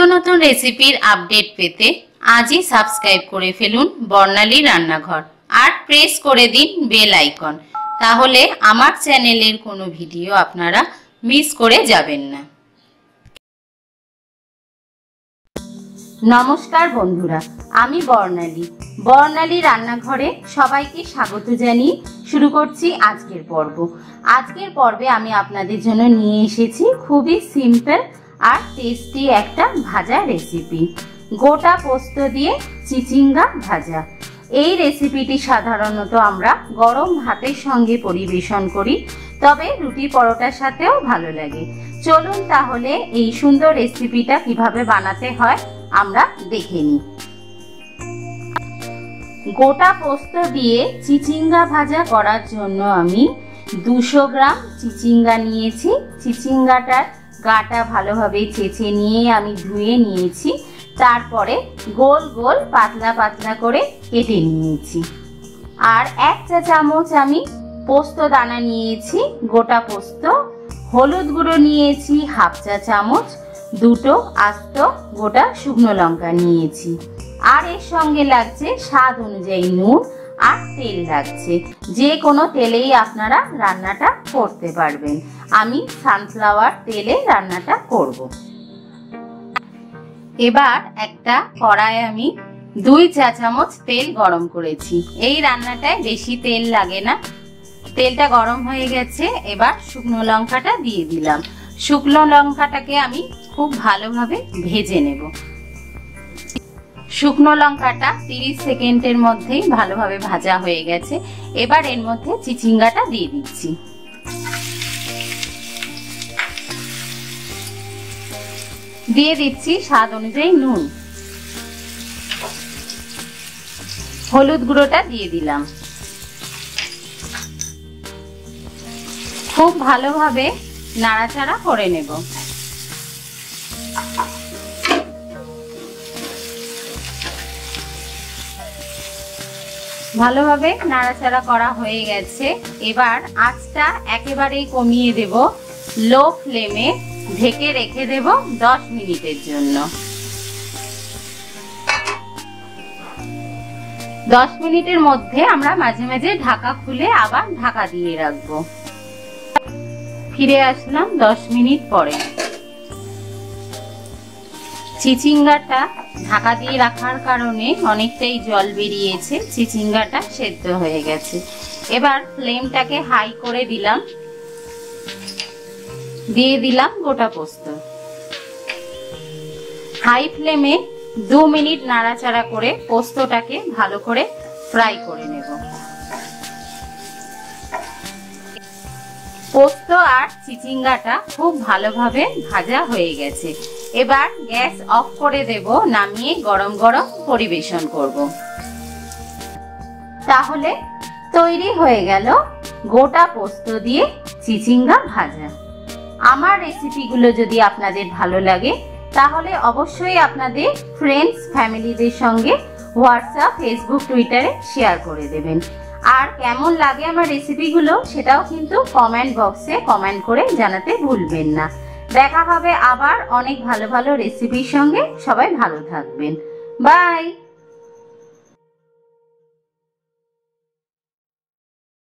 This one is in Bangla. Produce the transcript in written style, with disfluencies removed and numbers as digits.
নতুন রেসিপির আপডেট পেতে আজই সাবস্ক্রাইব করে ফেলুন বর্ণালী রান্নাঘর আর প্রেস করে দিন বেল আইকন, তাহলে আমার চ্যানেলের কোনো ভিডিও আপনারা মিস করে যাবেন না। নমস্কার বন্ধুরা, আমি বর্ণালী রান্নাঘরে সবাইকে স্বাগত জানিয়ে শুরু করছি আজকের পর্ব। আজকের পর্বে আমি আপনাদের জন্য নিয়ে এসেছি খুবই সিম্পল আর টেস্টি একটা ভাজা রেসিপি, গোটা পোস্ত দিয়ে চিচিঙ্গা ভাজা। এই রেসিপিটি সাধারণত আমরা গরম ভাতের সঙ্গে পরিবেশন করি, তবে রুটি পরোটার সাথেও ভালো লাগে। চলুন তাহলে এই সুন্দর রেসিপিটা কিভাবে বানাতে হয় আমরা দেখে নিই। গোটা পোস্ত দিয়ে চিচিঙ্গা ভাজা করার জন্য আমি 200 গ্রাম চিচিঙ্গা নিয়েছি। চিচিঙ্গাটার গাটা ভালোভাবে চেঁচে নিয়ে আমি ধুয়ে নিয়েছি, তারপরে গোল গোল পাতলা পাতলা করে কেটে নিয়েছি। আর 1 চা চামচ আমি পোস্ত দানা নিয়েছি, গোটা পোস্ত। হলুদ গুঁড়ো নিয়েছি 1/2 চা চামচ, 2টো আস্ত গোটা শুকনো লঙ্কা নিয়েছি। আর এর সঙ্গে লাগছে স্বাদ অনুযায়ী নুন আর তেল লাগছে। যে কোনো তেলেই আপনারা রান্নাটা করতে পারবেন। আমি সানফ্লাওয়ার তেলে রান্নাটা করব। এবার একটা কড়াইয়ে আমি 2 চা চামচ তেল গরম করেছি। এই রান্নাটায় বেশি তেল লাগে না। তেলটা গরম হয়ে গেছে, এবার শুকনো লঙ্কাটা দিয়ে দিলাম। শুকনো লঙ্কাটাকে আমি খুব ভালোভাবে ভেজে নেব। শুকনো লঙ্কাটা 30 সেকেন্ডের মধ্যেই ভালোভাবে ভাজা হয়ে গেছে। এবার এর মধ্যে চিচিঙ্গাটা দিয়ে দিচ্ছি। দিয়ে দিচ্ছি স্বাদ অনুযায়ী নুন, হলুদ গুঁড়োটা দিয়ে দিলাম। খুব ভালোভাবে নাড়াচাড়া করে নেব। ভালোভাবে নাড়াচাড়া করা হয়ে গেছে। এবার আঁচটা একেবারেই কমিয়ে দেব, লো ফ্লেমে ঢেকে রেখে দেব 10 মিনিটের জন্য। 10 মিনিটের মধ্যে আমরা মাঝে মাঝে ঢাকা খুলে আবার ঢাকা দিয়ে রাখবো। ফিরে আসলাম 10 মিনিট পরে। চিচিঙ্গাটা ঢাকা দিয়ে রাখার কারণে অনেকটাই জল বেরিয়েছে, চিচিঙ্গাটা সেদ্ধ হয়ে গেছে। এবার ফ্লেমটাকে হাই করে দিলাম, দিয়ে দিলাম গোটা পোস্ত। হাই ফ্লেমে 2 মিনিট নাড়াচাড়া করে পোস্তটাকে ভালো করে ফ্রাই করে নেব। পোস্ত আর চিচিঙ্গাটা খুব ভালোভাবে ভাজা হয়ে গেছে। এবার গ্যাস অফ করে দেব, নামিয়ে গরম গরম পরিবেশন করব। তাহলে তৈরি হয়ে গেল গোটা পোস্ত দিয়ে চিচিঙ্গা ভাজা। আমার রেসিপিগুলো যদি আপনাদের ভালো লাগে তাহলে অবশ্যই আপনাদের ফ্রেন্ডস ফ্যামিলিদের সঙ্গে হোয়াটসঅ্যাপ, ফেসবুক, টুইটারে শেয়ার করে দেবেন। আর কেমন লাগে আমার রেসিপিগুলো সেটাও কিন্তু কমেন্ট বক্সে কমেন্ট করে জানাতে ভুলবেন না। দেখা হবে আবার অনেক ভালো ভালো রেসিপির সঙ্গে। সবাই ভালো থাকবেন। বাই।